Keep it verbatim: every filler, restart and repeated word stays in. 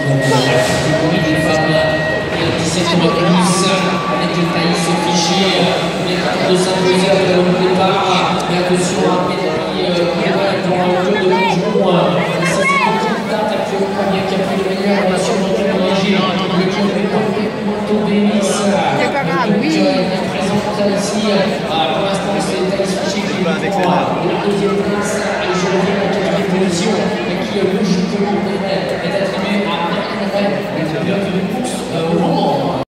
donc la catégorie des femmes dix-sept ans et plus, avec Thaïs Fichier, qui est en train de s'imposer après le départ, et attention à Pédali dans le club de Bonjour. Ça c'est une petite date actuellement, bien qu'il y a plus de meilleur sur notre léger, le club de Porto Bénis, qui est présente ici. Pour l'instant, c'est Thaïs Fichier qui prend la deuxième place, et je reviens à la quatrième position, qui bouge pour est attribué à Marc Noël, et qui a une course